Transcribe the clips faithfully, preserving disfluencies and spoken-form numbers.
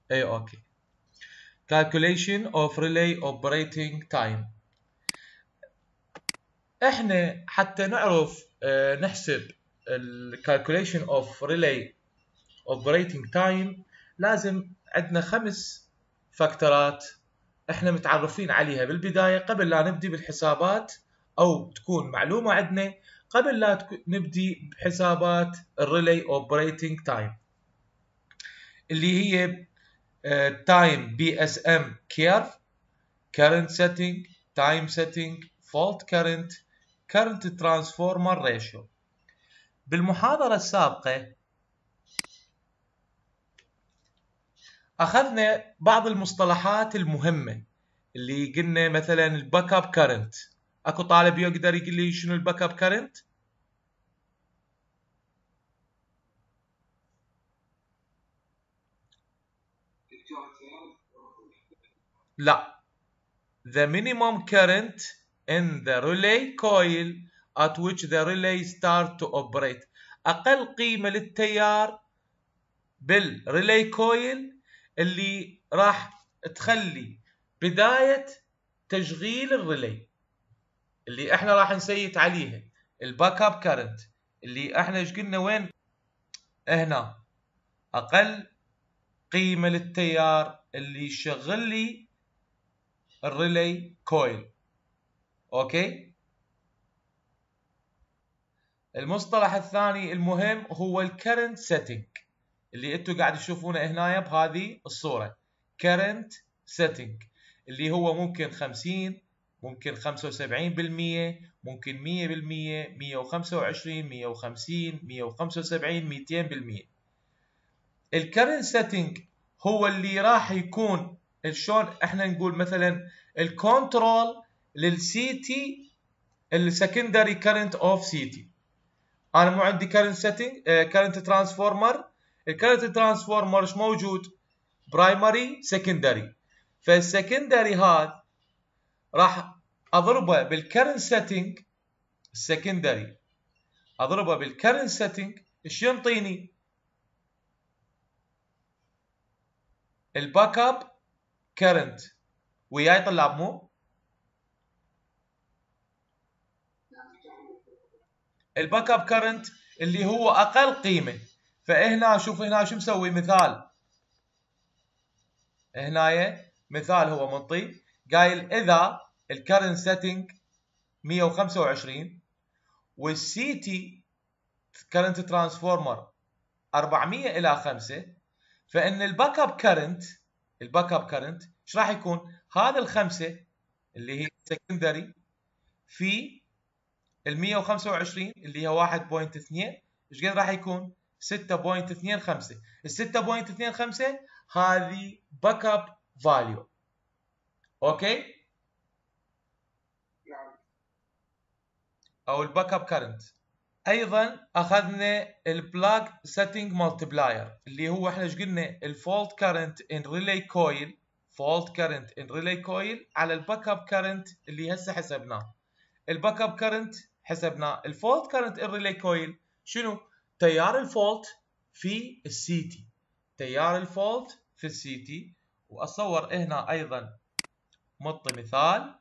اي اوكي. calculation of relay operating time. احنا حتى نعرف اه نحسب ال calculation of relay operating time لازم عندنا خمس فاكتورات احنا متعرفين عليها بالبداية قبل لا نبدي بالحسابات، او تكون معلومة عندنا قبل لا نبدي بحسابات الريلي اوبريتنج تايم، اللي هي تايم بي اس ام كيرف، current setting، time setting، fault current، current transformer ratio. بالمحاضرة السابقة أخذنا بعض المصطلحات المهمة اللي قلنا مثلا الباك اب كارنت. اكو طالب يقدر يقول لي شنو الباك اب كارنت؟ لا. The minimum current in the relay coil at which the relay start to operate. اقل قيمة للتيار بالريلي كويل اللي راح تخلي بداية تشغيل الريلي، اللي احنا راح نسيت عليها الباك اب كارنت، اللي احنا ايش قلنا وين هنا اقل قيمة للتيار اللي يشغل لي الريلي كويل. اوكي. المصطلح الثاني المهم هو الكرنت سيتنج، اللي انتم قاعد تشوفونه هنا بهذه الصورة. كرنت سيتنج اللي هو ممكن خمسين، ممكن خمسة وسبعين بالمية، ممكن مية بالمية، مية وخمسة وعشرين، مية وخمسين، مية وخمسة وسبعين، ميتين بالمية. الكرنت سيتنج هو اللي راح يكون شلون احنا نقول مثلا الكنترول للسي تي، السكندري كرنت اوف سي تي. انا مو عندي كرنت سيتنج كرنت ترانسفورمر، الكرنت ترانسفورمر ايش موجود؟ برايمري سكندري، فالسكندري هذا راح اضربه بالكرنت سيتنج، السكندري اضربه بالكرنت سيتنج ايش ينطيني؟ الباك اب كرنت. وياي طلاب مو؟ الباك اب كرنت اللي هو اقل قيمه. فهنا شوف هنا شو مسوي مثال، هنا مثال هو منطي قايل اذا الكرنت سيتنج مية وخمسة وعشرين والسي تي كرنت ترانسفورمر أربعمية الى خمسة، فان الباك اب كرنت الباك اب كرنت ايش راح يكون؟ هذا الخمسه اللي هي سكندري في ال مية وخمسة وعشرين اللي هي واحد فاصلة اثنين، ايش قد راح يكون؟ ستة فاصلة اثنين خمسة. ال ستة فاصلة اثنين خمسة هذه باك اب فاليو. اوكي؟ او الباك اب كرنت. ايضا اخذنا البلاك سيتنج مالتبلاير اللي هو احنا ايش قلنا؟ الفولت كرنت ان ريلي كويل، فولت كرنت ان ريلي كويل على الباك اب كرنت اللي هسه حسبناه. الباك اب كرنت حسبناه، الفولت كرنت ان ريلي كويل شنو؟ تيار الفولت في السي تي، تيار الفولت في السي تي. واصور هنا ايضا مط مثال،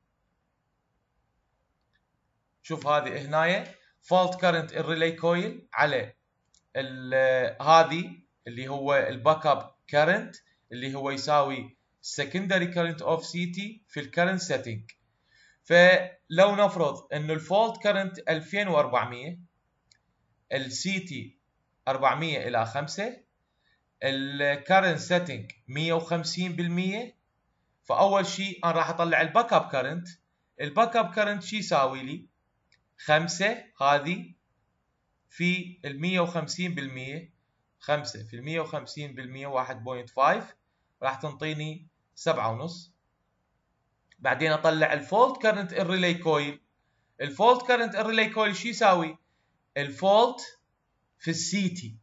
شوف هذه هنايا فولت كرنت الريلي كويل على هذه اللي هو الباك اب كرنت اللي هو يساوي secondary current of سي تي في الكرنت سيتنج. فلو نفرض انه الفولت كرنت ألفين وأربعمية، السي تي أربعمية الى خمسة، الكرنت سيتنج مية وخمسين بالمية، فاول شيء انا راح اطلع الباك اب كرنت. الباك اب كرنت شو يساوي لي؟ خمسة هذه في ال مية وخمسين بالمية، خمسة في ال مية وخمسين بالمية واحد فاصلة خمسة راح تنطيني سبعة ونص. بعدين اطلع الفولت كرنت الريلي كويل. الفولت كرنت الريلي كويل شو يساوي؟ الفولت في السي تي،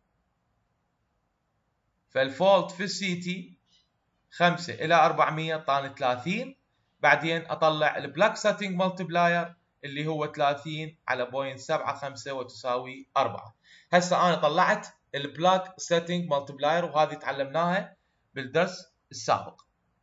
فالفولت في السي تي خمسة الى أربعمية طاني ثلاثين. بعدين اطلع البلاك سيتنج مالتبلاير اللي هو ثلاثين على صفر فاصلة سبعة خمسة وتساوي أربعة. هسه انا طلعت البلاك سيتنج مالتبلاير وهذه تعلمناها بالدرس السابق.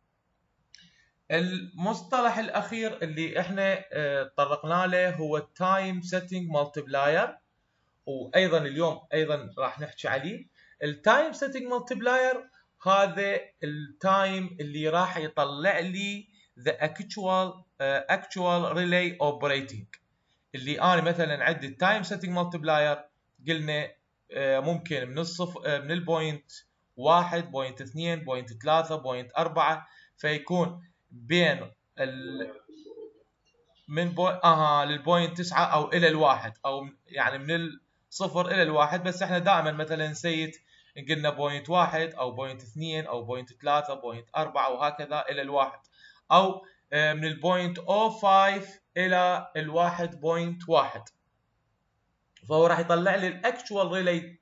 المصطلح الأخير اللي احنا تطرقنا له هو التايم سيتنج مالتيبلاير، وأيضا اليوم أيضا راح نحكي عليه. التايم سيتنج مالتيبلاير هذا التايم اللي راح يطلع لي the actual uh, actual relay operating، اللي انا مثلا عندي التايم سيتنج مالتيبلاير قلنا uh, ممكن من الصف uh, من البوينت واحد بوينت اثنين بوينت ثلاثة بوينت أربعة، فيكون بين ال من بو... اها للبوينت تسعة او الى الواحد، او يعني من الصفر الى الواحد. بس احنا دائما مثلا نسيت قلنا بوينت واحد او بوينت اثنين او بوينت ثلاثة بوينت أربعة وهكذا الى الواحد، او من البوينت او خمسة الى الواحد بوينت واحد. فهو راح يطلع لي الاكتوال ريلي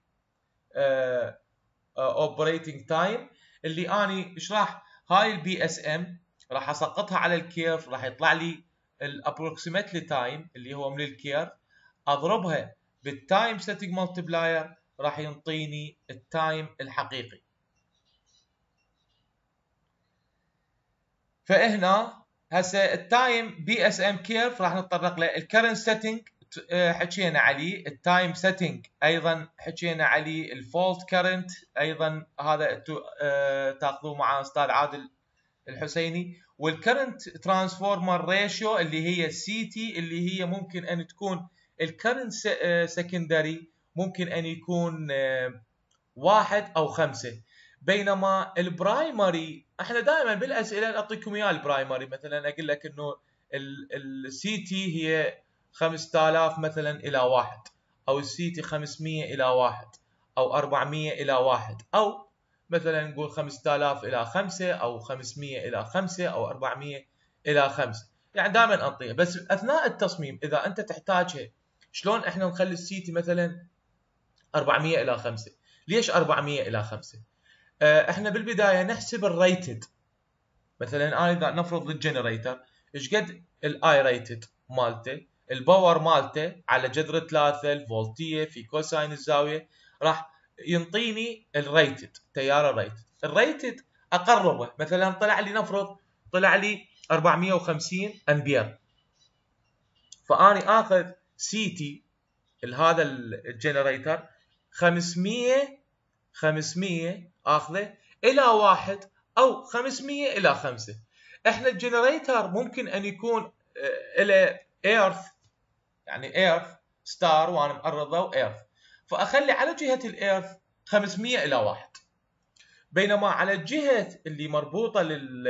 اوبريتنج تايم، اللي اني ايش راح هاي البي اس ام راح اسقطها على الكيرف، راح يطلع لي الابروكسيمتلي تايم اللي هو من الكيرف، اضربها بالتايم سيتنج مالتيبلاير راح ينطيني التايم الحقيقي. فهنا هسه التايم بي اس ام كيرف راح نتطرق له. الكرنت سيتنج حكينا عليه، التايم سيتنج ايضا حكينا عليه، الفولت كرنت ايضا هذا تاخذوه مع استاذ عادل الحسيني، والكرنت ترانسفورمر ريشيو اللي هي سي تي، اللي هي ممكن ان تكون الكرنت سكندري ممكن ان يكون واحد او خمسة. بينما البرايمري احنا دائما بالاسئله اعطيكم اياه البرايمري، مثلا اقول لك انه السي تي هي خمسة آلاف مثلا الى واحد، او السي تي خمسمية الى واحد، او أربعمية الى واحد، او مثلا نقول خمسة آلاف الى خمسة، او خمسمية الى خمسة، او أربعمية الى خمسة. يعني دائما انطيها، بس اثناء التصميم اذا انت تحتاجها شلون احنا نخلي السي تي مثلا أربعمية الى خمسة. ليش أربعمية الى خمسة؟ اه احنا بالبدايه نحسب الريتد. مثلا انا اذا نفرض للجنريتر ايش قد الاي ريتد مالته، الباور مالته على جذر ثلاثة، الفولتيه في كوساين الزاويه، راح ينطيني الريتد، تيار الريتد. الريتد اقربه، مثلا طلع لي نفرض طلع لي أربعمية وخمسين امبير، فاني اخذ سي تي هذا الجنريتر خمسمية خمسمية اخذه الى واحد، او خمسمية الى خمسة. احنا الجنريتر ممكن ان يكون الى ايرث، يعني ايرث ستار وانا مقرضه ايرث، فاخلي على جهه الايرث خمسمية الى واحد. بينما على الجهه اللي مربوطه لل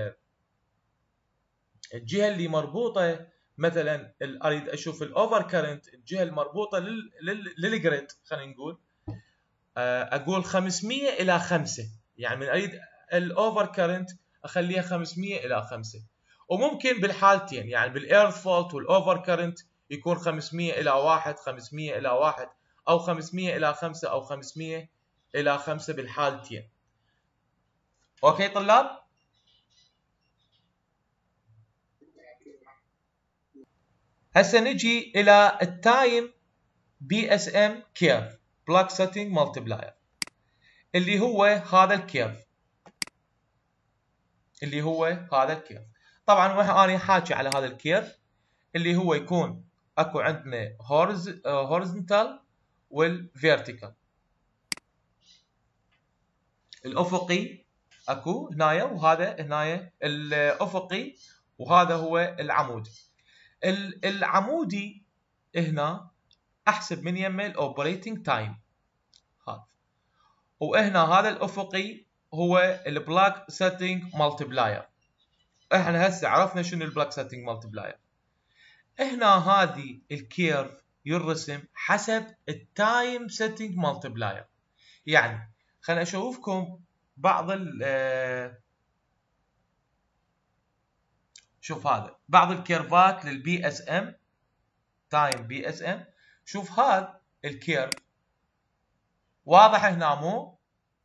الجهه اللي مربوطه مثلا اريد اشوف الاوفر كارنت، الجهه المربوطه لل للجريد خلينا نقول اقول خمسمية الى خمسة، يعني من اريد الاوفر كارنت اخليها خمسمية الى خمسة. وممكن بالحالتين، يعني بالايرث فولت والاوفر كارنت يكون خمسمية الى واحد، خمسمية الى واحد، او خمسمية الى خمسة، او خمسمية الى خمسة بالحالتين. اوكي طلاب؟ هسه نجي الى التايم بي اس ام كيرف بلاك سيتنج مالتيبلاير، اللي هو هذا الكيرف، اللي هو هذا الكيرف. طبعا وانا انا حاكي على هذا الكيرف اللي هو يكون اكو عندنا هوريزونتال والفيرتيكال. الافقي اكو هنايا، وهذا هنايا الافقي، وهذا هو العمودي. العمودي هنا احسب من يمه الاوبريتنج تايم هذا، وهنا هذا الافقي هو البلاك سيتنج مالتيبلاير. احنا هسه عرفنا شنو البلاك سيتنج مالتيبلاير. هنا هذه الكيرف يرسم حسب التايم سيتنج مالتيبلاير. يعني خليني اشوفكم بعض ال شوف هذا بعض الكيرفات للبي اس ام، تايم بي اس ام. شوف هذا الكيرف واضح هنا مو؟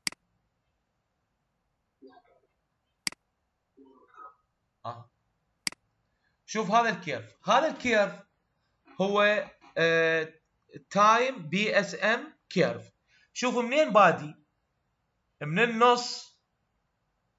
آه. شوف هذا الكيرف، هذا الكيرف هو تايم بي اس ام كيرف. شوفوا منين بادي، من النص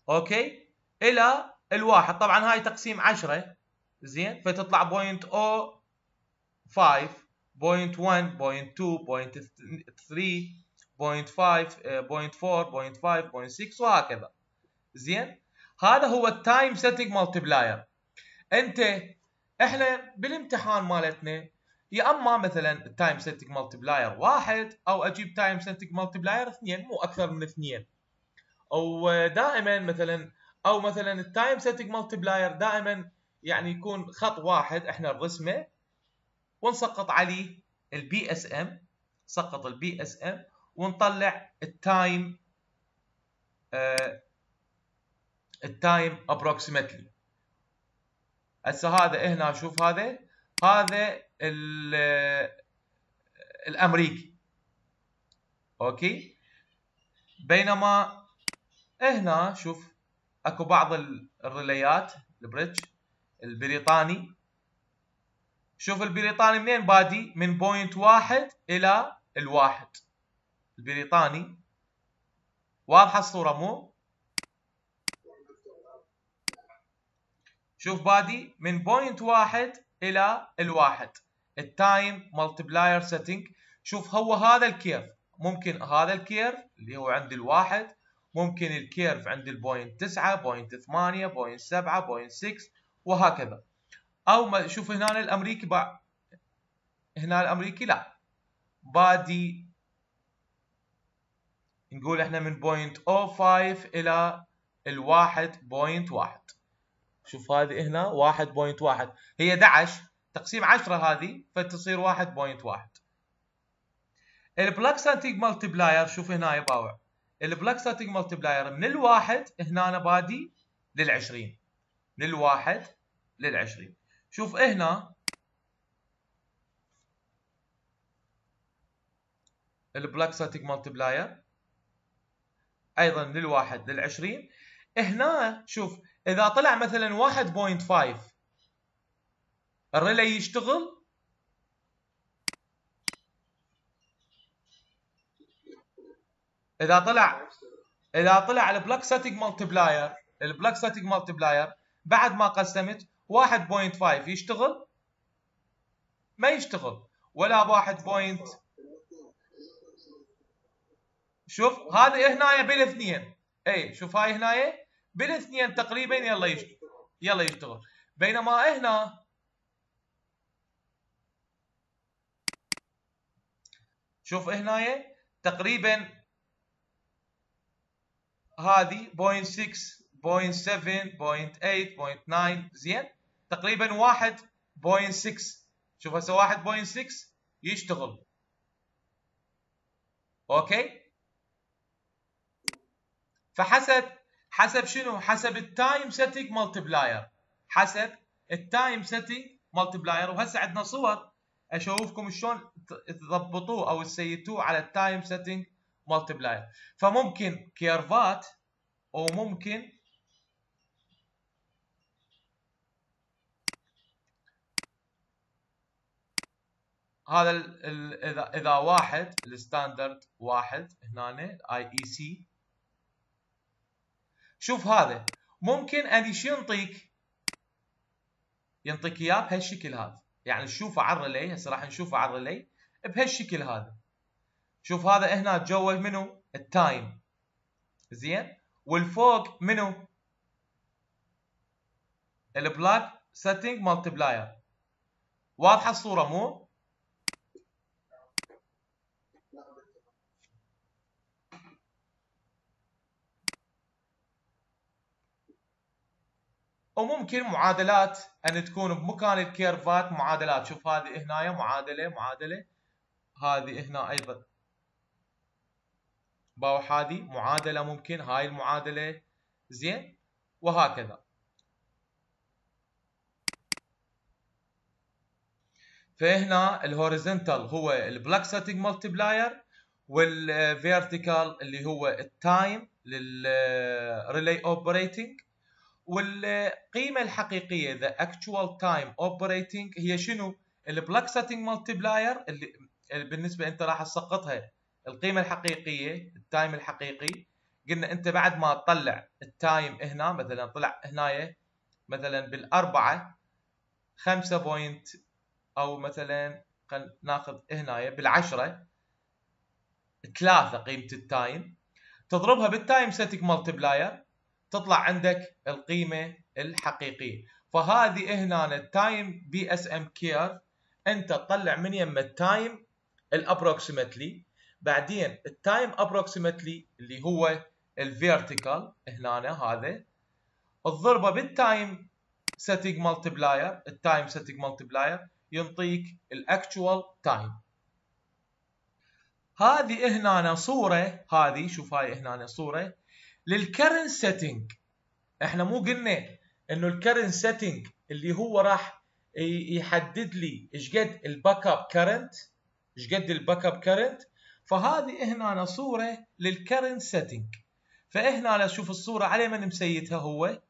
اوكي الى الواحد. طبعا هاي تقسيم عشرة زين، فتطلع بوينت او خمسة، بوينت واحد، بوينت اثنين، بوينت ثلاثة، بوينت خمسة، بوينت أربعة، بوينت خمسة، بوينت ستة وهكذا. زين، هذا هو التايم سيتنج مالتبلاير. انت احنا بالامتحان مالتنا يا اما مثلا التايم سيتنج مالتبلاير واحد او اجيب تايم سيتنج مالتبلاير اثنين، مو اكثر من اثنين. او دائما مثلا او مثلا التايم سيتنج مالتبلاير دائما يعني يكون خط واحد احنا نرسمه ونسقط عليه البي اس ام، سقط البي اس ام ونطلع التايم آه التايم ابروكسيمتلي. هسه هذا هنا شوف، هذا هذا الامريكي اوكي. بينما هنا شوف اكو بعض الريليات البريدج البريطاني. شوف البريطاني منين بادي؟ من بوينت واحد الى الواحد. البريطاني واضحه الصوره مو؟ شوف بادي من بوينت واحد الى الواحد. التايم مالتبلاير سيتنج. شوف هو هذا الكيرف، ممكن هذا الكيرف اللي هو عند الواحد، ممكن الكيرف عند البوينت تسعة، بوينت ثمانية، بوينت سبعة، بوينت ستة وهكذا. او ما شوف هنا الامريكي بقى، هنا الامريكي لا بادي نقول احنا من بوينت او خمسة الى الواحد بوينت واحد. شوف هذه هنا واحد بوينت واحد، هي احد عشر تقسيم عشرة هذه فتصير واحد بوينت واحد. البلاك سيتنج مالتبلاير شوف هنا يا باوع، البلاك سيتنج مالتبلاير من الواحد هنا أنا بادي للعشرين، من الواحد للعشرين. شوف هنا البلاك سيتنج مالتبلاير ايضا من الواحد للعشرين. هنا شوف اذا طلع مثلا واحد بوينت خمسة الريلي يشتغل. اذا طلع اذا طلع البلاك سيتنج مالتبلاير، البلاك سيتنج مالتبلاير بعد ما قسمت واحد بوينت خمسة يشتغل؟ ما يشتغل. ولا واحد بوينت. شوف هذه هنا بالاثنين، اي شوف هاي هنا بالاثنين تقريبا يلا يشتغل، يلا يشتغل. بينما هنا شوف هنا تقريبا هذه بوينت ستة، بوينت سبعة، بوينت ثمانية، بوينت تسعة. زين، تقريبا واحد بوينت ستة. شوف هسه واحد بوينت ستة يشتغل اوكي. فحسب حسب شنو؟ حسب التايم سيتنج مالتبلاير، حسب التايم سيتنج مالتبلاير. وهسه عندنا صور اشوفكم شلون تضبطوه او تسيتوه على التايم سيتنج مالتبلاير. فممكن كيرفات او ممكن هذا ال ال اذا اذا واحد الستاندرد واحد هنا اي اي سي. شوف هذا ممكن ان ينطيك ينطيك اياه بهالشكل هذا، يعني تشوفه على الريلي. هسه راح نشوفه على الريلي بهالشكل هذا. شوف هذا هنا جوا منو؟ التايم. زين، والفوق منو؟ البلاك سيتنج مالتبلاير. واضحه الصوره مو؟ وممكن معادلات ان تكون بمكان الكيرفات معادلات. شوف هذه هنا معادله معادله، هذه هنا ايضا باوح هذه معادله، ممكن هاي المعادله. زين، وهكذا. فهنا الهوريزونتال هو البلاك سيتنج مالتبلاير، والفيرتيكال اللي هو التايم للريلي اوبريتنج. والقيمه الحقيقيه ذا اكتوال تايم اوبريتنج هي شنو؟ البلاك سيتنج مالتبلاير اللي بالنسبه انت راح تسقطها القيمه الحقيقيه التايم الحقيقي قلنا انت بعد ما تطلع التايم هنا، مثلا طلع هنا مثلا بالاربعه خمسة بوينت، او مثلا خلينا ناخذ هنا بالعشره ثلاثة قيمه التايم، تضربها بالتايم سيتنج مالتبلاير تطلع عندك القيمه الحقيقيه. فهذه هنا التايم بي اس ام كير، انت تطلع من يم التايم الابروكسيمتلي، بعدين التايم ابروكسيمتلي اللي هو الفيرتيكال هنا هذا، تضربه بالتايم سيتنج مالتبلاير، التايم سيتنج مالتبلاير ينطيك الاكتوال تايم. هذه هنا صوره، هذه شوف هاي هنا صوره للكرنت سيتنج. احنا مو قلنا انه الكرنت سيتنج اللي هو راح يحدد لي ايش قد الباك اب كرنت، ايش قد الباك اب كرنت. فهذه هنا صوره للكرنت سيتنج. فهنا نشوف الصوره على من مسيتها هو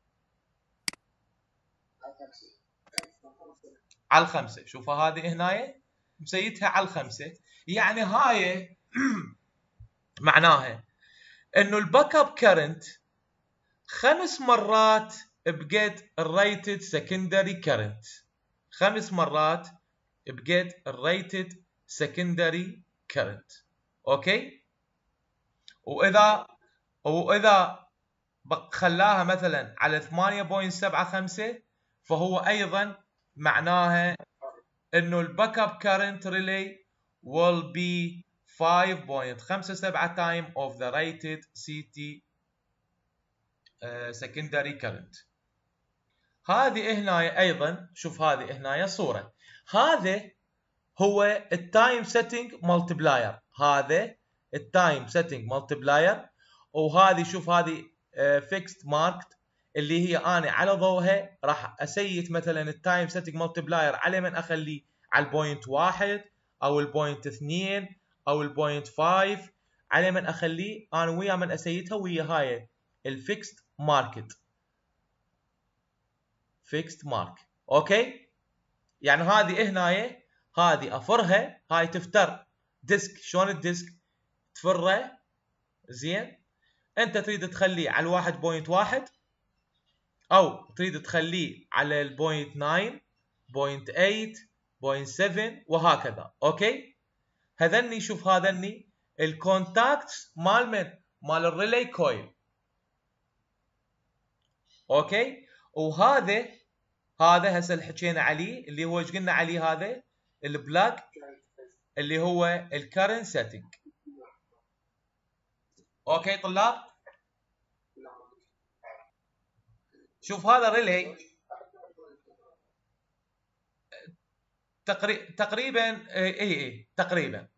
على الخمسه. شوفوا هذه هنا مسيتها على الخمسه، يعني هاي معناها انه الباك اب كرنت خمس مرات بقد الريتد سكندري كرنت، خمس مرات بقد الريتد سكندري كرنت. اوكي، واذا واذا خلاها مثلا على ثمانية فاصلة سبعة خمسة فهو ايضا معناها انه الباك اب كارنت ريلي will be five point five seven time of the rated سي تي uh, secondary current. هذه هنا ايضا شوف هذه هنا صوره، هذا هو التايم سيتنج مالتبلاير، هذا التايم سيتنج مالتبلاير. وهذه شوف هذه فيكست ماركت اللي هي انا على ضوءها راح اسيت مثلا التايم سيتنج مالتبلاير على من اخليه على البوينت واحد او البوينت اثنين او البوينت فايف، على من اخليه انا ويا من اسيتها ويا هاي الفيكست ماركت، فيكست مارك. اوكي، يعني هذه هنا هذه افرها، هاي تفتر ديسك. شلون الديسك تفره؟ زين، انت تريد تخليه على الواحد بوينت واحد او تريد تخليه على البوينت ناين بوينت ايت بوينت سفن وهكذا. اوكي، هذني شوف هذني الكونتاكتس مال من مال الريلي كويل. اوكي، وهذا هذا هسه اللي حكينا عليه اللي هو ايش قلنا عليه، هذا البلاك اللي هو الكرنت سيتنج. اوكي طلاب، شوف هذا ريلي تقريبا تقريبا اي اي تقريبا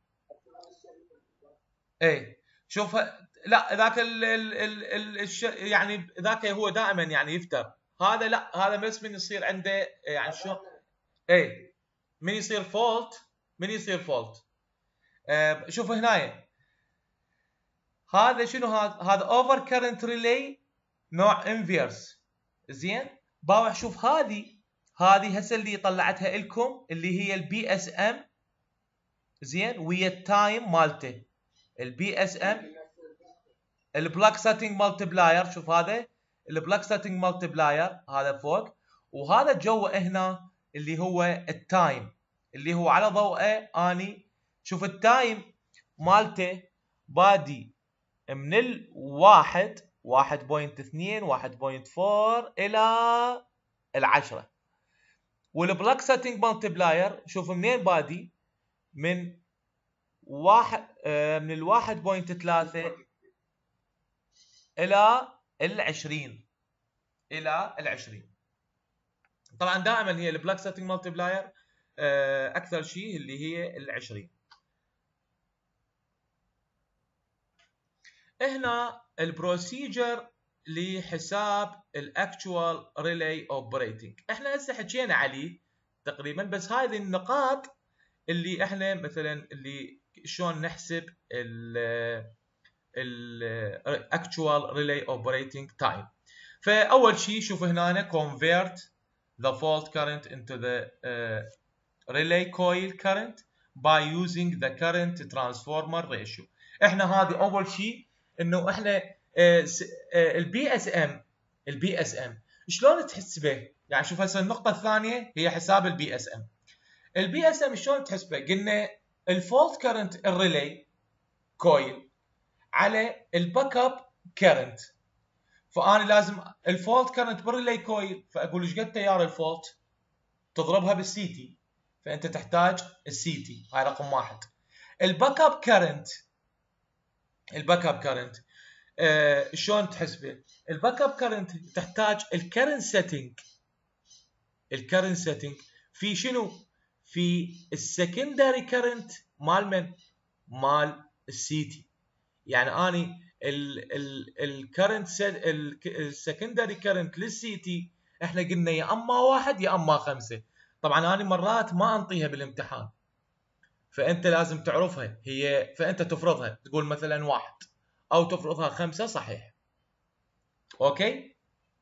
اي. شوف لا ذاك ال ال ال الش يعني ذاك هو دائما يعني يفتر، هذا لا، هذا بس من يصير عنده يعني شو اي من يصير فولت، من يصير فولت. آه شوف هنا هذا شنو، هذا هذا اوفر كرنت ريلي نوع انفيرس. زين باوع شوف هذه هذه هسه اللي طلعتها لكم اللي هي البي اس ام. زين ويا التايم مالته البي اس ام البلاك سيتنج مالتبلاير. شوف هذا البلاك سيتنج مالتبلاير هذا فوق، وهذا جوا هنا اللي هو التايم اللي هو على ضوءه اني. شوف التايم مالته بادي من الواحد واحد بوينت اثنين واحد بوينت فور الى العشرة، والبلاك سيتنج مالتبلاير شوف منين بادي من واحد آه من الواحد بوينت ثلاثة الى العشرين، الى العشرين. طبعا دائما هي البلاك سيتنج مالتبلاير آه اكثر شيء اللي هي العشرين. هنا البروسيجر لحساب الاكتوال ريلي اوبريتنج احنا هسه حكينا عليه تقريبا، بس هذه النقاط اللي احنا مثلا اللي شلون نحسب ال الاكتوال ريلي اوبريتنج تايم. فاول شيء شوف هنا convert the fault current into the uh, relay coil current by using the current transformer ratio. احنا هذه اول شيء انه احنا البي اس ام البي اس ام شلون تحسبه؟ يعني شوف هسه النقطه الثانيه هي حساب البي اس ام. البي اس ام شلون تحسبه؟ قلنا الفولت كرنت الريلي كويل على الباك اب كرنت. فانا لازم الفولت كرنت بالريلي كويل، فاقول ايش قد تيار الفولت تضربها بالسي تي، فانت تحتاج السي تي. هاي رقم واحد. الباك اب كرنت الباك اب كرنت آه شلون تحسبه؟ الباك اب كرنت تحتاج الكرنت سيتنج الكرنت سيتنج في شنو؟ في السكندري كرنت مال من؟ مال السي تي. يعني اني الكرنت السكندري كرنت للسي تي احنا قلنا يا اما واحد يا اما خمسه. طبعا انا مرات ما انطيها بالامتحان، فانت لازم تعرفها هي، فانت تفرضها تقول مثلا واحد او تفرضها خمسه صحيح. اوكي.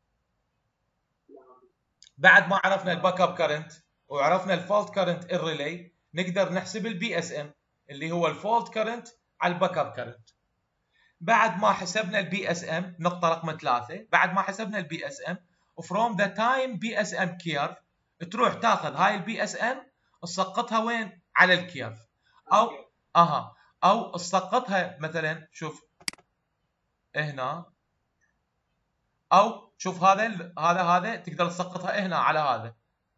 بعد ما عرفنا الباك اب كرنت وعرفنا الفولت كرنت الريلي، نقدر نحسب البي اس ام اللي هو الفولت كرنت على الباك اب كرنت. بعد ما حسبنا البي اس ام، نقطه رقم ثلاثة، بعد ما حسبنا البي اس ام from the time بي اس ام curve تروح تاخذ هاي البي اس ام تسقطها وين؟ على الكيرف. او اها او تسقطها مثلا، شوف هنا، او شوف هذا هذا هذا تقدر تسقطها هنا على هذا.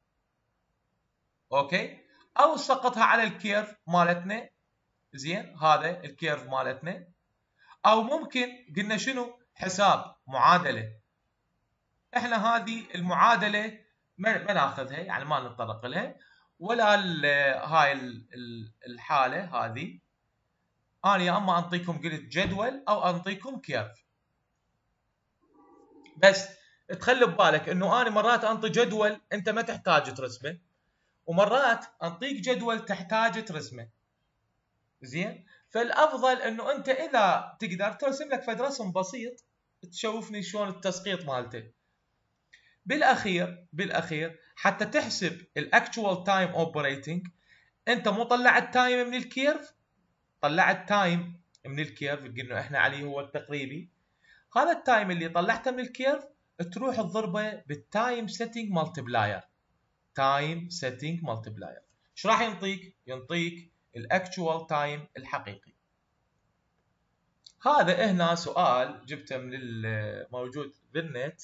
اوكي. او تسقطها على الكيرف مالتنا. زين، هذا الكيرف مالتنا. او ممكن قلنا شنو؟ حساب معادله. احنا هذه المعادله ما, ما ناخذها، يعني ما نتطرق لها، ولا هاي الحاله هذه. انا يا اما انطيكم قلت جدول او انطيكم كيرف. بس تخلي ببالك انه انا مرات انطي جدول انت ما تحتاج ترسمه، ومرات انطيك جدول تحتاج ترسمه. زين، فالافضل انه انت اذا تقدر ترسم لك فد رسم بسيط تشوفني شلون التسقيط مالته. بالاخير بالاخير حتى تحسب الاكتوال تايم اوبريتنج، انت مو طلعت تايم من الكيرف؟ طلعت تايم من الكيرف قلنا احنا عليه هو التقريبي. هذا التايم اللي طلعته من الكيرف تروح تضربه بالتايم سيتنج مالتبلاير. تايم سيتنج مالتبلاير ايش راح ينطيك؟ ينطيك الاكتوال تايم الحقيقي. هذا هنا سؤال جبته من الموجود بالنت.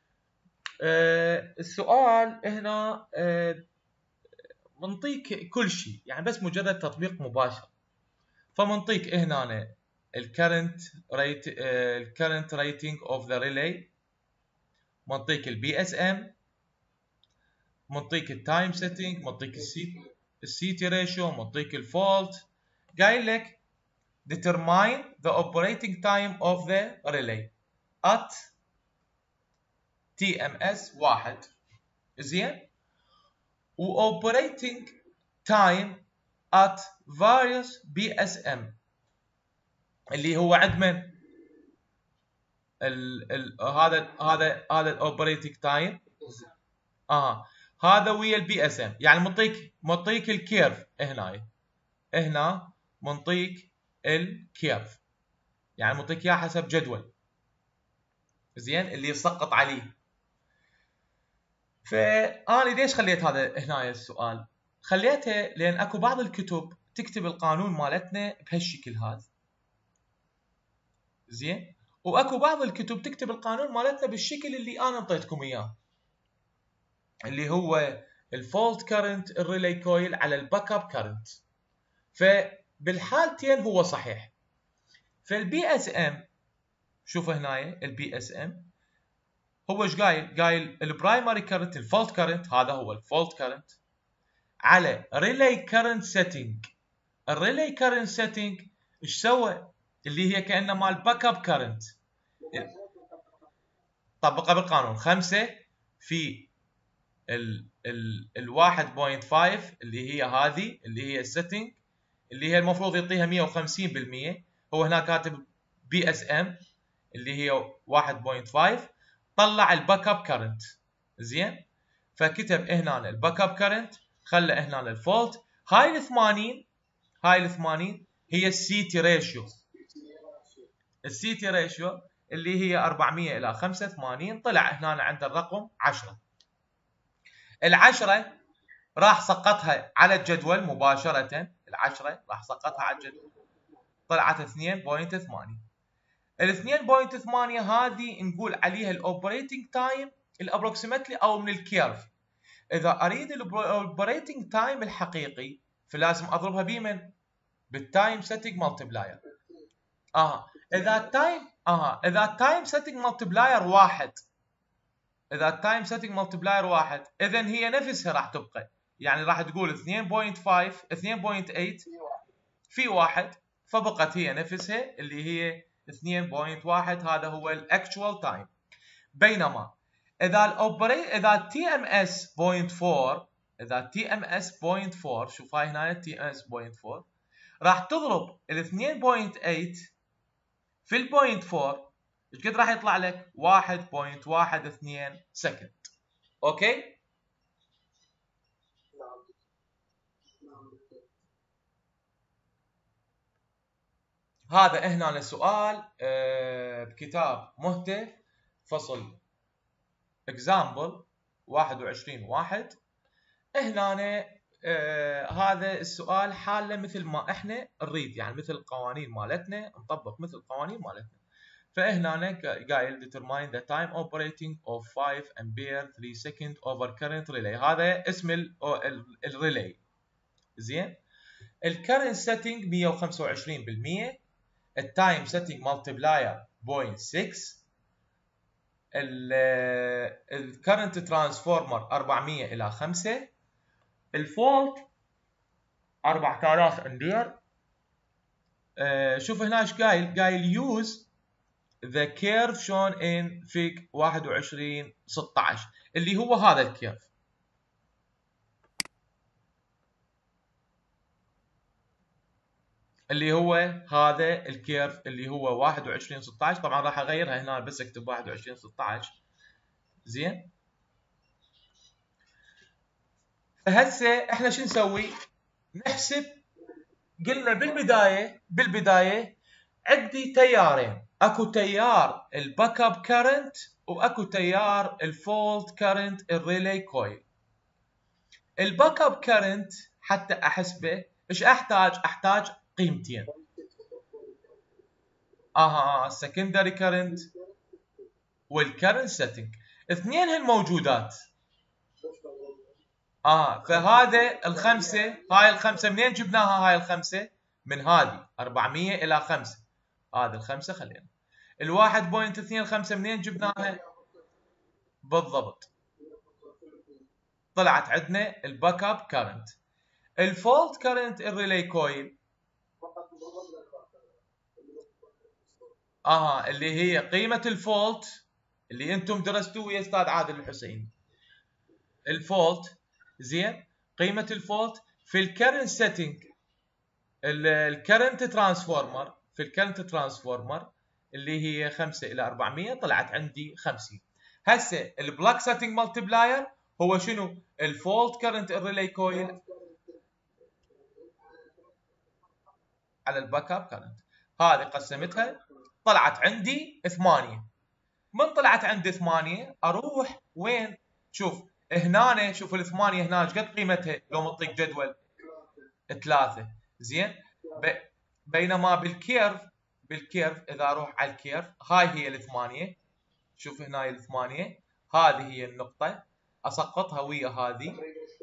أه السؤال هنا أه منطيك كل شيء، يعني بس مجرد تطبيق مباشر. فمنطيك هنا الكرنت ريت الكرنت ريتنج اوف ذا ريلي، منطيك البي اس ام، منطيك التايم سيتنج، منطيك السي السي تي ريشيو، منطيك الفولت. قايل لك determine the operating time of the relay at تي ام اس واحد. زين، و operating time at various بي اس ام اللي هو عند من؟ ال ال هذا هذا هذا الاوبريتنج تايم. اه هذا ويا البي اس ام، يعني منطيك منطيك الكيرف هنا هنا منطيك الكيرف، يعني منطيك اياه حسب جدول. زين، اللي يسقط عليه. فاني ليش خليت هذا هنا السؤال؟ خليته لان اكو بعض الكتب تكتب القانون مالتنا بهالشكل هذا. زين، واكو بعض الكتب تكتب القانون مالتنا بالشكل اللي انا انطيتكم اياه، اللي هو الفولت كارنت الريلي كويل على الباك اب كارنت. فبالحالتين هو صحيح. فالبي اس ام، شوف هنا البي اس ام هو ايش قايل؟ قايل البرايمري كارنت الفولت كارنت، هذا هو الفولت كارنت على ريلي كارنت سيتنج. الريلي كارنت سيتنج ايش سوى؟ اللي هي كانه مال باك اب كارنت. طبقه بالقانون خمسة في ال ال ال واحد فاصلة خمسة اللي هي هذه اللي هي السيتنج اللي هي المفروض يعطيها مية وخمسين بالمية. هو هنا كاتب بي اس ام اللي هي واحد فاصلة خمسة، طلع الباك اب كارنت. زين، فكتب هنا الباك اب كارنت، خلى هنا الفولت. هاي ال ثمانين هاي ال ثمانين هي السي تي ريشيو. السي تي ريشيو اللي هي أربعمية إلى خمسة وثمانين، طلع هنا عند الرقم عشرة. العشرة راح سقطها على الجدول مباشرة، العشرة راح سقطها على الجدول، طلعت اثنين فاصلة ثمانية. ال اثنين فاصلة ثمانية هذه نقول عليها الاوبريتنج تايم الابروكسيمتلي او من الكيرف. اذا اريد الاوبريتنج تايم الحقيقي فلازم اضربها بمن؟ بالتايم سيتنج مالتبلاير. اه اذا التايم اه اذا التايم سيتنج مالتبلاير واحد، اذا التايم سيتنج مالتبلاير واحد، اذا هي نفسها راح تبقى، يعني راح تقول اثنين فاصلة خمسة اثنين فاصلة ثمانية في واحد، فبقت هي نفسها اللي هي اثنين فاصلة واحد، هذا هو الاكتوال تايم. بينما اذا الاوبريت اذا تي ام اس صفر فاصلة أربعة، اذا تي ام اس صفر فاصلة أربعة، شوف هاي هنا تي ام اس صفر فاصلة أربعة، راح تضرب ال اثنين فاصلة ثمانية في ال صفر فاصلة أربعة، ايش قد راح يطلع لك؟ واحد فاصلة واحد اثنين سكند. اوكي؟ هذا هنا السؤال آه بكتاب مهتف فصل اكزامبل واحد وعشرين واحد. هنا آه هذا السؤال حاله مثل ما احنا نريد، يعني مثل القوانين مالتنا، نطبق مثل القوانين مالتنا. فهنا قايل determine the time operating of five ampere three second over current relay، هذا اسم الريلي. زين، الكرنت سيتنج مية وخمسة وعشرين بالمية، التايم سيتنج مالتبلاير صفر فاصلة ستة، الكرنت ترانسفورمر أربعمية الى خمسة، الفولت أربعة آلاف امبير. آه شوف هنا ايش قايل، قايل use the curve shown in fig واحد وعشرين ستة عشر، اللي هو هذا الكيرف، اللي هو هذا الكيرف اللي هو واحد وعشرين ستة عشر. طبعا راح اغيرها هنا بس اكتب واحد وعشرين ستة عشر. زين، فهسه احنا شو نسوي؟ نحسب. قلنا بالبدايه بالبدايه عندي تيارين، اكو تيار الباك اب كارنت واكو تيار الفولت كارنت الريلي كويل. الباك اب كارنت حتى احسبه ايش احتاج؟ احتاج قيمتين. اها السكندري كارنت والكارنت سيتنج، اثنينهن موجودات. اه فهذا الخمسه، هاي الخمسه منين جبناها؟ هاي الخمسه من هذه أربعمية الى خمسة، هذه الخمسه خلينا. الواحد بوينت اثنين خمسة منين جبناها؟ بالضبط، طلعت عندنا الباك اب كارنت. الفولت كارنت الريلي كويل، اها اللي هي قيمه الفولت اللي انتم درستوه ويا استاذ عادل الحسيني، الفولت. زين، قيمه الفولت في الكرنت سيتنج، الكرنت ترانسفورمر، في الكرنت ترانسفورمر اللي هي خمسة الى أربعمية، طلعت عندي خمسين. هسه البلاك سيتنج مالتبلاير هو شنو؟ الفولت كرنت الريلي كويل على الباك اب كرنت، هذه قسمتها طلعت عندي ثمانية. من طلعت عندي ثمانية اروح وين؟ شوف هنا، شوف الثمانية هنا ايش قد قيمتها لو منطيك جدول؟ ثلاثة. زين، بينما بالكيرف، بالكيرف اذا اروح على الكيرف، هاي هي الثمانية، شوف هنا الثمانية، هذه هي النقطة، اسقطها ويا هذه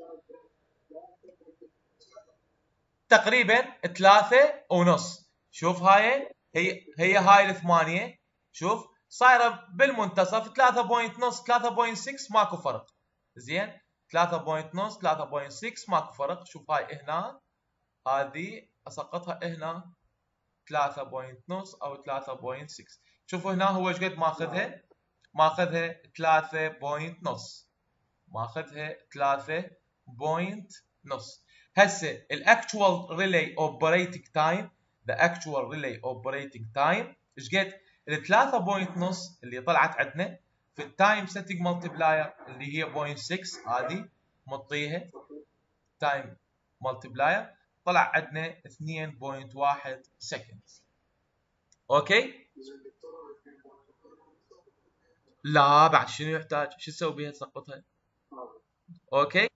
تقريبا ثلاثة ونص. شوف هاي هي هي هاي الثمانية، شوف صايرة بالمنتصف ثلاثة بوينت نص ثلاثة بوينت ستة، ماكو فرق. زين، ثلاثة بوينت نص ثلاثة بوينت ستة ماكو فرق. شوف هاي هنا، هذه اسقطها هنا ثلاثة بوينت نص او ثلاثة بوينت ستة. شوفوا هنا هو ايش قد ماخذها؟ ماخذها ثلاثة بوينت نص، ماخذها ثلاثة بوينت نص. هسه الاكتوال ريلي اوبريتنج تايم، ذا اكتوال ريلي اوبريتنج تايم ايش قد؟ ال ثلاثة بوينت نص اللي طلعت عندنا في التايم سيتنج مالتبلاير اللي هي بوينت ستة، هذه مطيها تايم مالتبلاير، طلع عندنا اثنين فاصلة واحد سكند. اوكي. لا بعد شنو يحتاج؟ شو تسوي بيها تسقطها؟ اوكي.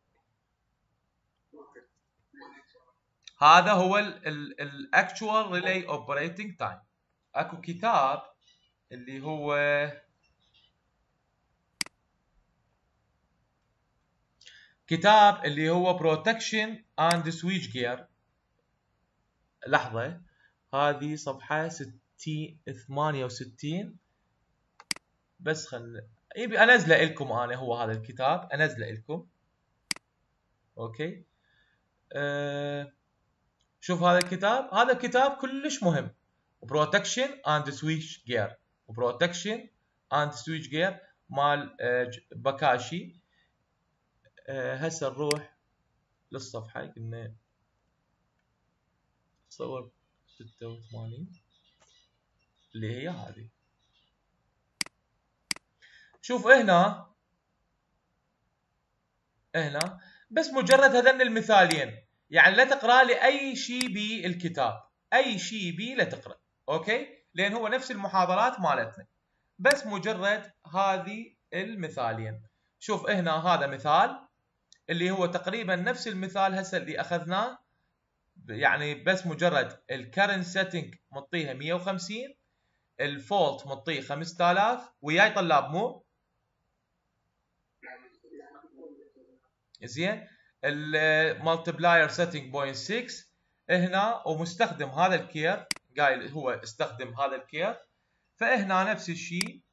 هذا هو الاكتوال ريلي اوبريتنج تايم. اكو كتاب اللي هو كتاب اللي هو بروتكشن اند سويتش جير. لحظه، هذه صفحه ستين ثمانية وستين. بس خل يبي انزله لكم انا، هو هذا الكتاب انزله لكم. اوكي. أه... شوف هذا الكتاب، هذا الكتاب كلش مهم. بروتكشن اند سويتش جير، بروتكشن اند سويتش جير مال أه... بكاشي. أه... هسه نروح للصفحه قلنا صور ستة وثمانين اللي هي هذه. شوف هنا هنا بس مجرد هذين المثالين، يعني لا تقرا لي اي شيء بالكتاب، اي شيء بي لا تقرا. اوكي، لان هو نفس المحاضرات مالتنا، بس مجرد هذه المثالين. شوف هنا هذا مثال اللي هو تقريبا نفس المثال هسه اللي اخذناه، يعني بس مجرد الكرنت سيتنج مطيها مية وخمسين، الفولت مطيه خمسة آلاف. وياي طلاب مو زين؟ المالتبلاير سيتنج بوينت ستة هنا، ومستخدم هذا الكير، قايل هو استخدم هذا الكير. فهنا نفس الشيء،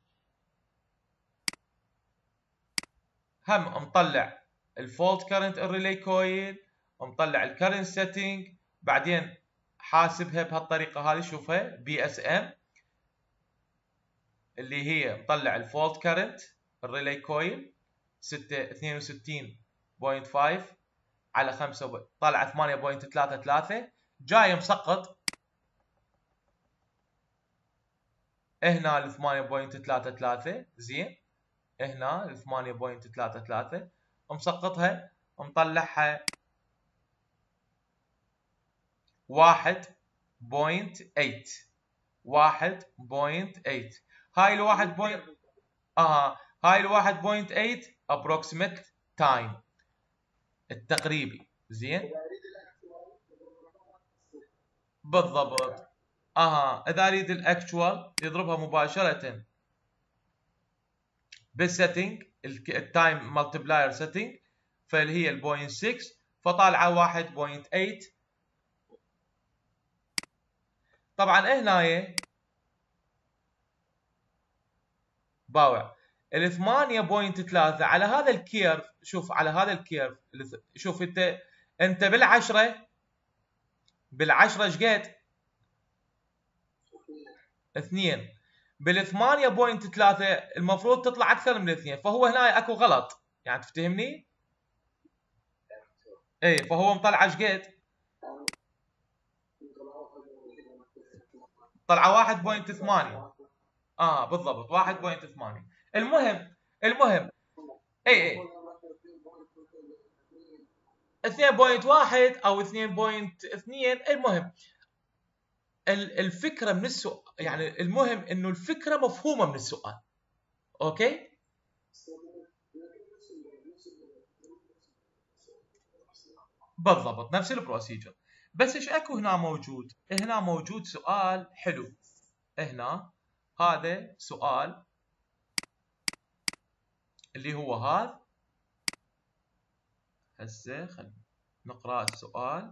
هم مطلع الفولت كرنت الريلي كويل، ومطلع الكرنت سيتنج، بعدين حاسبها بهالطريقه هذه. شوفها بي اس ام اللي هي مطلع الفولت كرنت الريلي كويل اثنين وستين فاصلة خمسة على خمسة، طالعه ثمانية فاصلة ثلاثة ثلاثة، جاي مسقط هنا ال ثمانية فاصلة ثلاثة ثلاثة. زين، هنا ال ثمانية فاصلة ثلاثة ثلاثة مسقطها، مطلعها واحد فاصلة ثمانية، واحد فاصلة ثمانية. هاي ال واحد بوينت اه هاي ال واحد فاصلة ثمانية approximate time التقريبي. زين، بالضبط. اها، اذا اريد الاكتوال يضربها مباشره بالسيتنج، التايم مالتبلاير سيتنج، فاللي هي البوينت ستة، فطالعه واحد فاصلة ثمانية. طبعا هنا باوع ال ثمانية فاصلة ثلاثة على هذا الكيرف. شوف على هذا الكيرف، شوف انت انت بالعشره بالعشره ايش قد؟ اثنين. بال ثمانية فاصلة ثلاثة المفروض تطلع اكثر من اثنين، فهو هنا اكو غلط، يعني تفتهمني؟ اي، فهو مطلع ايش قد؟ طلع واحد فاصلة ثمانية. اه بالضبط واحد فاصلة ثمانية. المهم المهم اي اي اثنين فاصلة واحد او اثنين فاصلة اثنين. المهم الفكره من السؤال، يعني المهم انه الفكره مفهومه من السؤال. اوكي، بالضبط نفس البروسيجر. بس ايش اكو هنا موجود؟ هنا موجود سؤال حلو. هنا هذا سؤال اللي هو هذا. هسه خلينا نقرا السؤال.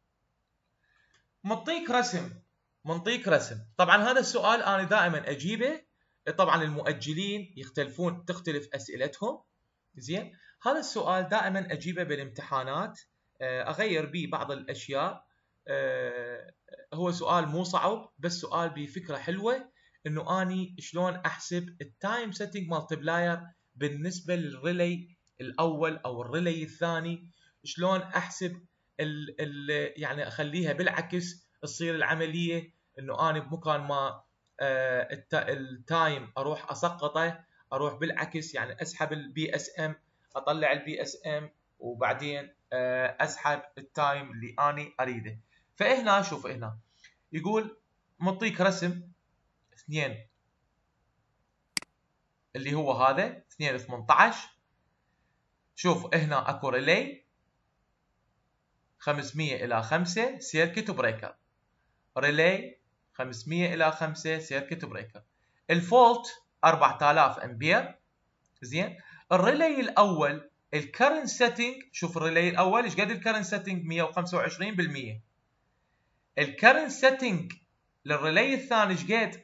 منطيك رسم منطيك رسم طبعا هذا السؤال انا دائما اجيبه. طبعا المؤجلين يختلفون، تختلف اسئلتهم. زين، هذا السؤال دائما اجيبه بالامتحانات، اغير به بعض الاشياء. هو سؤال مو صعب، بس سؤال بفكره حلوه، انه اني شلون احسب التايم سيتنج مالتبلاير بالنسبه للريلي الاول او الريلي الثاني. شلون احسب ال ال يعني اخليها بالعكس، تصير العمليه انه انا بمكان ما آه التايم اروح اسقطه، اروح بالعكس، يعني اسحب البي اس ام، اطلع البي اس ام، وبعدين آه اسحب التايم اللي اني اريده. فهنا شوف هنا يقول مطيك رسم اثنين اللي هو هذا اثنين ثمانية عشر. شوف هنا اكو ريلي خمسمية الى خمسة سيركت بريكر، ريلي خمسمية الى خمسة سيركت بريكر. الفولت أربعة آلاف امبير. زين. الريلي الاول الكرنت سيتنج، شوف الريلي الاول ايش قد الكرنت سيتنج؟ مية وخمسة وعشرين بالمية. الكرنت سيتنج للريلي الثاني ايش قد؟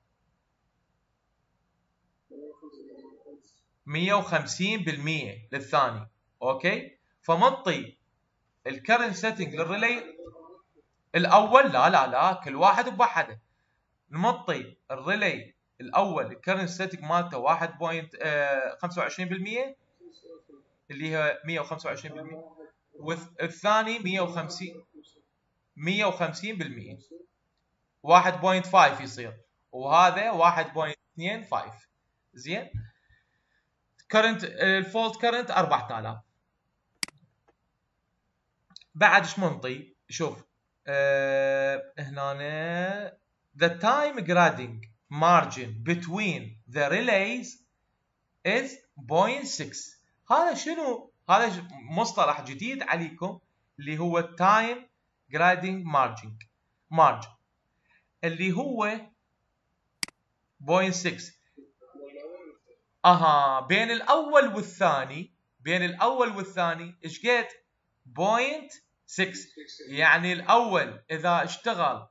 مية وخمسين بالمية للثاني. اوكي، فمنطي الكرنت سيتنج للريلي الاول، لا لا لا كل واحد بوحده. نمطي الريلي الاول الكرنت سيتنج مالته واحد فاصلة خمسة وعشرين بالمية اللي هي مية وخمسة وعشرين بالمية، والثاني مية وخمسين مية وخمسين بالمية، واحد فاصلة خمسة يصير، وهذا واحد فاصلة اثنين خمسة. زين. كرنت الفولت كرنت أربعة آلاف. بعد ايش منطي؟ شوف أه هنا the time grading margin between the relays is صفر فاصلة ستة. هذا شنو؟ هذا مصطلح جديد عليكم اللي هو time grading margin margin اللي هو صفر فاصلة ستة. اها بين الاول والثاني، بين الاول والثاني ايش قد؟ صفر فاصلة ستة. يعني الاول اذا اشتغل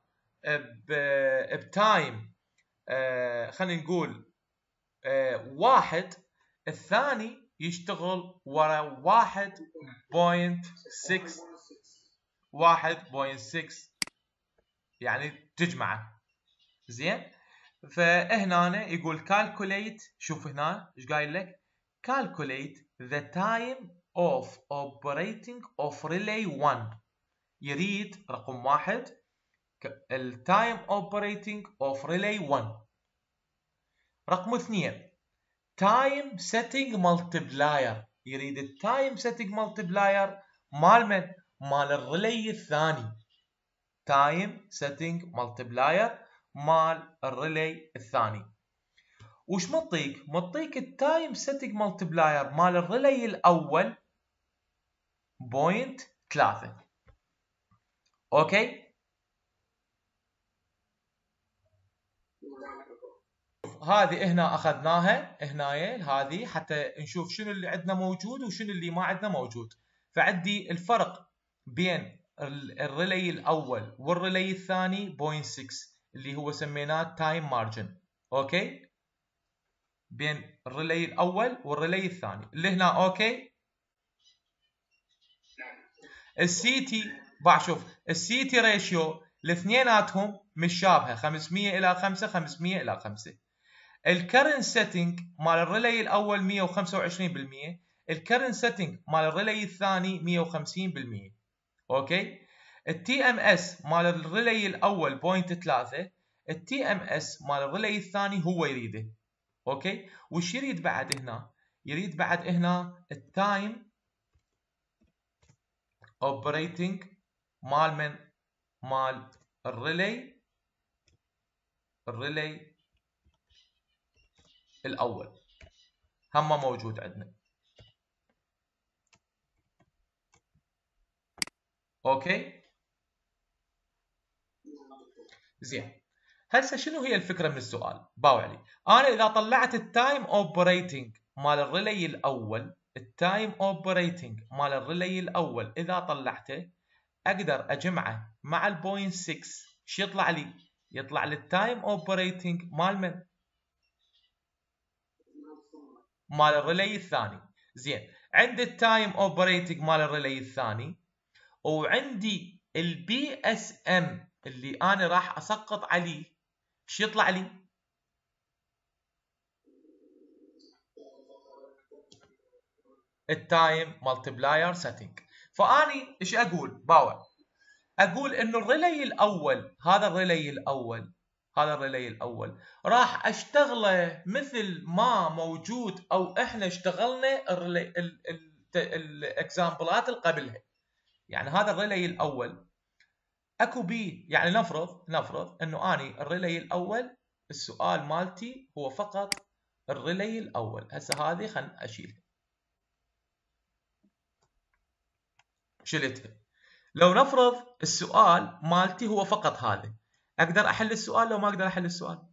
بتايم آه خلينا نقول آه واحد، الثاني يشتغل ورا واحد فاصلة ستة، واحد فاصلة ستة يعني تجمعه. زين. فهنا يقول calculate، شوف هنا ايش قايل لك؟ calculate the time of operating of relay one. يريد رقم واحد ال time operating of relay one. رقم اثنين time setting multiplier، يريد ال time setting multiplier مال من؟ مال الريلي الثاني. time setting multiplier مال الريلي الثاني. وش مطيك؟ مطيك التايم سيتنج مالتبلاير مال الريلي الاول بوينت ثلاثة. اوكي، هذه هنا اخذناها هنا هذه حتى نشوف شنو اللي عندنا موجود وشنو اللي ما عندنا موجود. فعندي الفرق بين الريلي الاول والريلي الثاني صفر فاصلة ستة اللي هو سميناه تايم مارجن. اوكي، بين الريلي الاول والريلي الثاني اللي هنا. اوكي، السي تي بشوف السي تي ريشيو لاثنيناتهم مشابهه خمسمية الى خمسة، خمسمية الى خمسة. الكرنت سيتنج مال الريلي الاول مية وخمسة وعشرين بالمية، الكرنت سيتنج مال الريلي الثاني مية وخمسين بالمية. اوكي، التي ام اس مال الريلي الاول بوينت ثلاثة، التي ام اس مال الريلي الثاني هو يريده. اوكي، وش يريد بعد هنا؟ يريد بعد هنا التايم اوبريتنج مال من؟ مال الريلي الريلي الاول هم موجود عندنا. اوكي، زين. هسه شنو هي الفكره من السؤال؟ باو علي، انا اذا طلعت التايم اوبريتنج مال الريلي الاول، التايم اوبريتنج مال الريلي الاول اذا طلعته اقدر اجمعه مع البوينت ستة. شو يطلع لي؟ يطلع لي التايم اوبريتنج مال من؟ مال الريلي الثاني. زين، عندي التايم اوبريتنج مال الريلي الثاني، وعندي البي اس ام اللي انا راح اسقط عليه. شو يطلع لي؟ التايم مالتبلاير سيتنج. فاني ايش اقول؟ باور اقول انه الريلي الاول، هذا الريلي الاول هذا الريلي الاول راح اشتغله مثل ما موجود او احنا اشتغلنا الاكزامبلات اللي قبلها. يعني هذا الريلي الاول اكو بي، يعني نفرض نفرض انه اني الريلي الاول السؤال مالتي هو فقط الريلي الاول. هسه هذه خلنا اشيلها، شلتها. لو نفرض السؤال مالتي هو فقط هذا، اقدر احل السؤال لو ما اقدر احل السؤال؟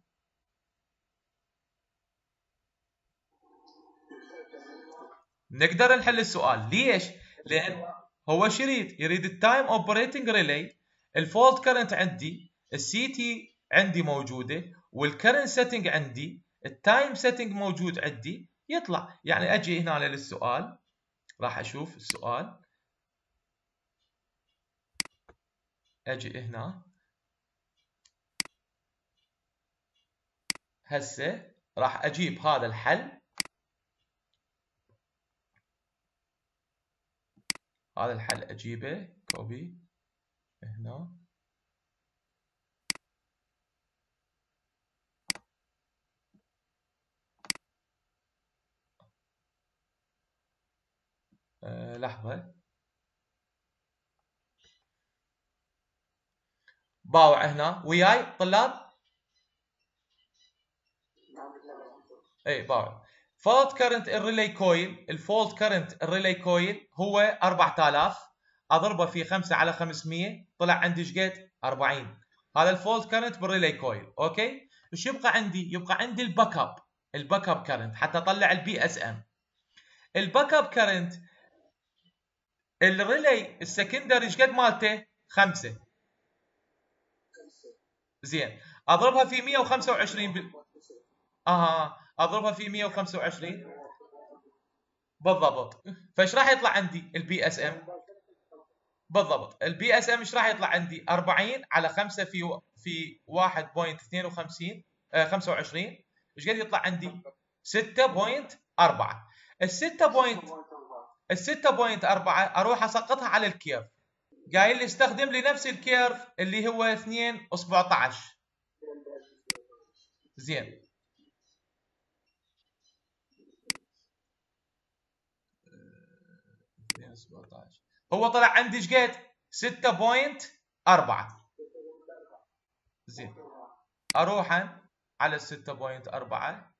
نقدر نحل السؤال. ليش؟ لان هو شو يريد؟ يريد التايم اوبريتنج ريلي، الفولت كرنت عندي، السي تي عندي موجوده، والكرنت سيتنج عندي، التايم سيتنج موجود عندي، يطلع. يعني اجي هنا للسؤال، راح اشوف السؤال، اجي هنا هسه راح اجيب هذا الحل، هذا الحل اجيبه كوبي هنا، أه لحظه، باوع هنا وياي طلاب. اي باوع. فولت كرنت الريلي كويل، الفولت كرنت الريلي كويل هو أربعة آلاف، اضربه في خمسة على خمسمية طلع عندي ايش قد؟ أربعين. هذا الفولت كرنت بالريلي كويل. اوكي، ايش يبقى عندي؟ يبقى عندي الباك اب، الباك اب كرنت حتى اطلع البي اس ام. الباك اب كرنت الريلي السكندري ايش قد مالته؟ خمسة. زين، اضربها في مية وخمسة وعشرين بال... اها اضربها في مية وخمسة وعشرين بالضبط. فايش راح يطلع عندي البي اس ام؟ بالضبط، البي اس ام ايش راح يطلع عندي؟ أربعين على خمسة في و... في واحد فاصلة اثنين وخمسين آه خمسة وعشرين، ايش قد يطلع عندي؟ ستة فاصلة أربعة. ال ستة بوينت ال ستة فاصلة أربعة اروح اسقطها على الكيرف، قايل لي استخدم لي نفس الكيرف اللي هو اثنين سبعطعش. زين، اثنين سبعطعش هو طلع عندي ايش قد؟ ستة فاصلة أربعة. زين، اروح على ال ستة فاصلة أربعة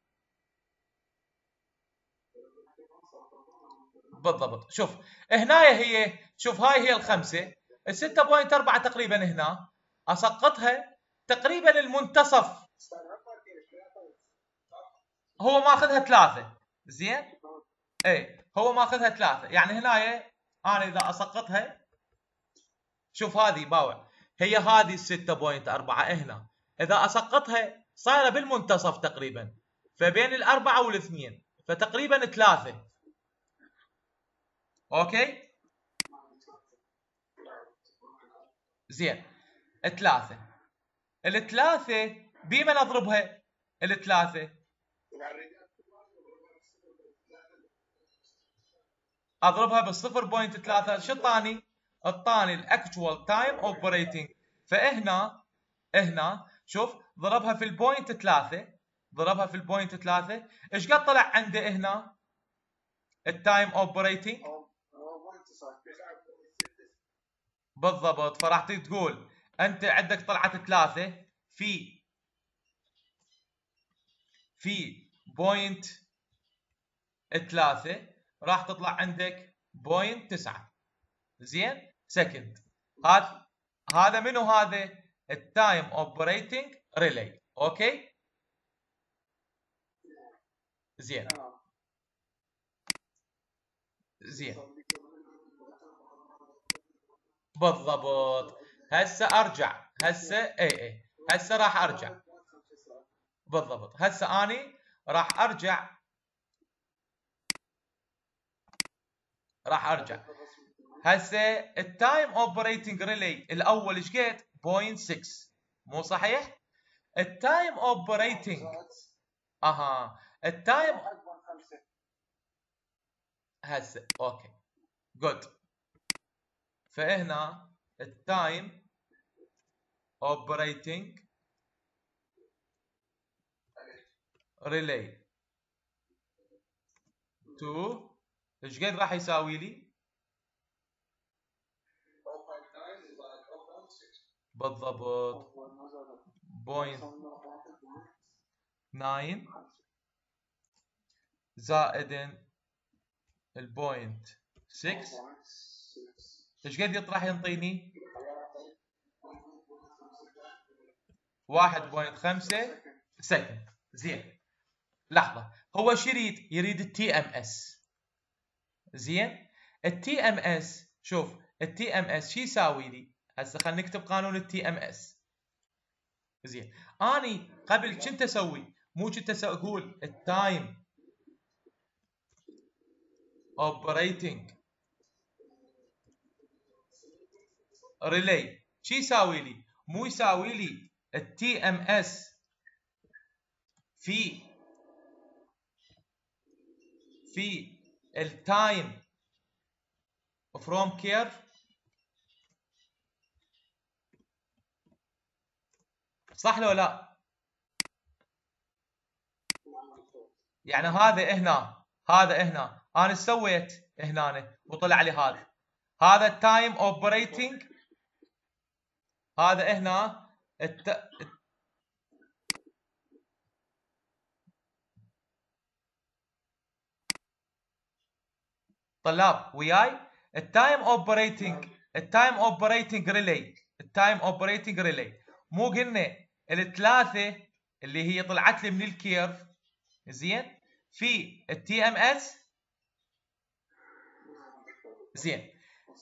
بالضبط. شوف هنا هي، شوف هاي هي الخمسة، ال ستة فاصلة أربعة تقريبا هنا اسقطها تقريبا المنتصف، هو ماخذها ثلاثة. زين، اي هو ماخذها ثلاثة، يعني هنا انا اذا اسقطها، شوف هذه باوع، هي هذه ال ستة فاصلة أربعة هنا، اذا اسقطها صايره بالمنتصف تقريبا، فبين الأربعة والاثنين، فتقريبا ثلاثة. اوكي، زين، ثلاثة. الثلاثة بمن اضربها؟ الثلاثة اضربها بالصفر بوينت ثلاثة، شو الطاني؟ الطاني الاكتوال تايم اوبريتنج. فهنا هنا شوف ضربها في البوينت ثلاثة، ضربها في البوينت ثلاثة، ايش قد طلع عنده هنا التايم اوبريتنج؟ بالضبط. فراح تقول انت عندك طلعت ثلاثة في في بوينت ثلاثة، راح تطلع عندك بوينت تسعة. زين، سكند. هذا هذا منو هذا؟ التايم اوبريتنج ريلي. اوكي، زين زين بالضبط. هسه ارجع، هسه اي اي هسه راح ارجع بالضبط. هسه اني راح ارجع، راح ارجع هسه التايم اوبريتنج ريلي الاول ايش قد؟ صفر فاصلة ستة، مو صحيح؟ التايم اوبريتنج، اها التايم هسه اوكي جود. فهنا التايم اوبريتنج ريلي تو ايش قد راح يساوي لي؟ بالضبط بوينت تسعة زائد البوينت ستة، ايش قد يطرح ينطيني؟ واحد فاصلة خمسة سكند. زين لحظة، هو شو يريد؟ يريد التي ام اس. زين التي ام اس، شوف التي ام اس شو يساوي لي؟ هسه خلينا نكتب قانون التي ام اس. زين اني قبل كنت اسوي، مو كنت اقول التايم اوبريتنج ريلي شو يساوي لي؟ مو يساوي لي التي ام اس في في التايم فروم كيرف، صح لو لا؟ يعني هذا هنا، هذا هنا انا ايش سويت هنا وطلع لي هذا، هذا التايم اوبريتنج، هذا هنا الت... طلاب وياي، التايم اوبريتنج التايم اوبريتنج ريلي التايم اوبريتنج ريلي مو قلنا الثلاثه اللي هي طلعت لي من الكيرف، زين في التي ام اس. زين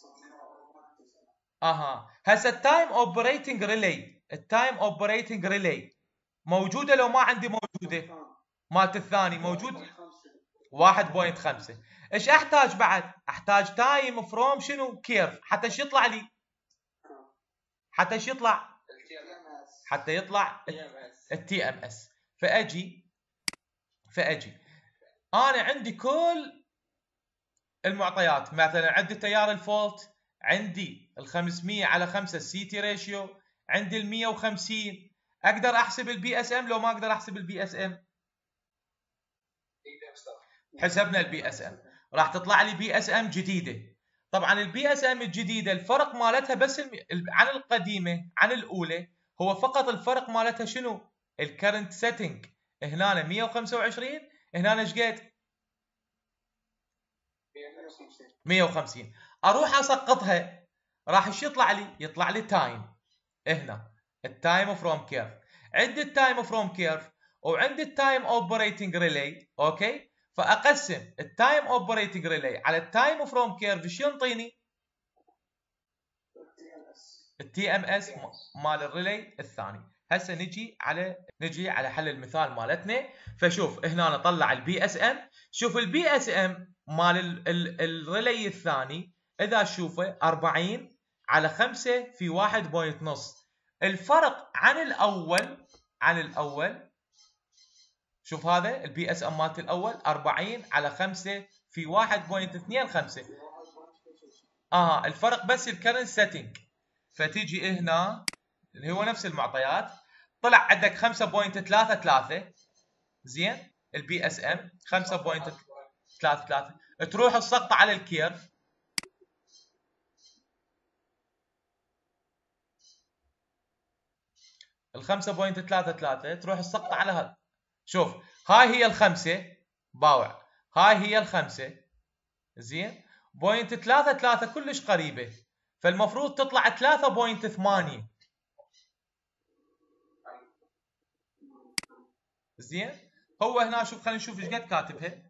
اها هسه التايم اوبريتنج ريلي التايم اوبريتنج ريلي موجوده لو ما عندي؟ موجوده. مالت الثاني موجود واحد فاصلة خمسة. ايش احتاج بعد؟ احتاج تايم فروم شنو كيرف حتى ايش يطلع لي؟ حتى ايش يطلع؟ حتى يطلع التي ام اس. فاجي فاجي انا عندي كل المعطيات، مثلا عندي تيار الفولت، عندي ال خمسمية على خمسة السي تي ريشيو، عندي ال مية وخمسين. اقدر احسب البي اس ام لو ما اقدر احسب البي اس ام؟ حسبنا البي اس ام، راح تطلع لي بي اس ام جديده. طبعا البي اس ام الجديده الفرق مالتها بس عن القديمه عن الاولى، هو فقط الفرق مالتها شنو؟ الكرنت سيتنج. هنا مية وخمسة وعشرين، هنا ايش قد؟ مية وخمسين. اروح اسقطها، راح ايش يطلع لي؟ يطلع لي تايم. هنا التايم فروم كيرف، عندي التايم فروم كيرف وعندي التايم اوبريتنج ريلي. اوكي، فاقسم التايم اوبريتنج ريلي على التايم فروم كيرف، ايش ينطيني؟ التي ام اس مال الريلي الثاني. هسه نجي على نجي على حل المثال مالتنا. فشوف هنا نطلع البي اس ام. شوف البي اس ام مال الريلي الثاني، اذا تشوفه أربعين على خمسة في واحد فاصلة خمسة. الفرق عن الاول عن الاول شوف هذا البي اس ام مالت الاول أربعين على خمسة في واحد فاصلة اثنين خمسة. اه الفرق بس الكرنت سيتنج. فتيجي هنا اللي هو نفس المعطيات، طلع عندك خمسة فاصلة ثلاثة ثلاثة. زين البي اس ام خمسة فاصلة ثلاثة ثلاثة. تروح السقط على الكيرف، ال خمسة فاصلة ثلاثة ثلاثة تروح السقط على هذا. شوف هاي هي الخمسة باوع، هاي هي الخمسة. زين بوينت ثلاثة ثلاثة كلش قريبة، فالمفروض تطلع ثلاثة فاصلة ثمانية. زين هو هنا شوف، خلينا نشوف ايش قد كاتبها.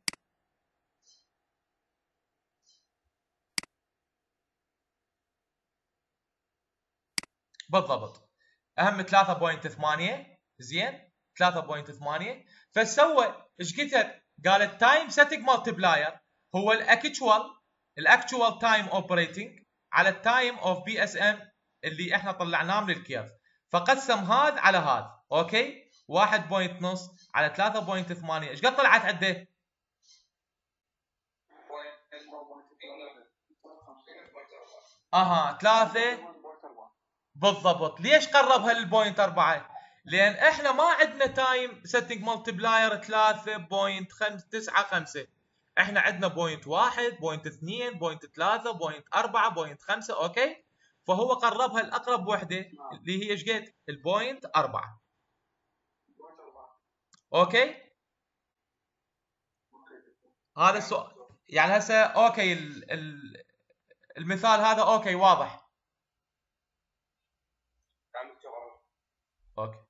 بالضبط اهم ثلاثة فاصلة ثمانية. زين ثلاثة فاصلة ثمانية. فسوى ايش كتب؟ قال التايم سيتنج مالتبلاير هو الاكتشوال الاكتشوال تايم اوبريتنج على التايم اوف بي اس ام اللي احنا طلعناه من الكيرف، فقسم هذا على هذا. اوكي، واحد فاصلة خمسة على ثلاثة فاصلة ثمانية ايش قد طلعت عنده؟ اها ثلاثة بالضبط. ليش قربها للبوينت أربعة؟ لأن احنا ما عندنا تايم سيتنج مالتبلاير ثلاثة فاصلة تسعة خمسة، احنا عندنا بوينت واحد بوينت اثنين بوينت ثلاثة بوينت أربعة بوينت خمسة. اوكي، فهو قربها الأقرب وحدة اللي هي ايش قد؟ البوينت أربعة. اوكي. هذا السؤال يعني هسه اوكي، ال- ال- المثال هذا اوكي واضح. اوكي.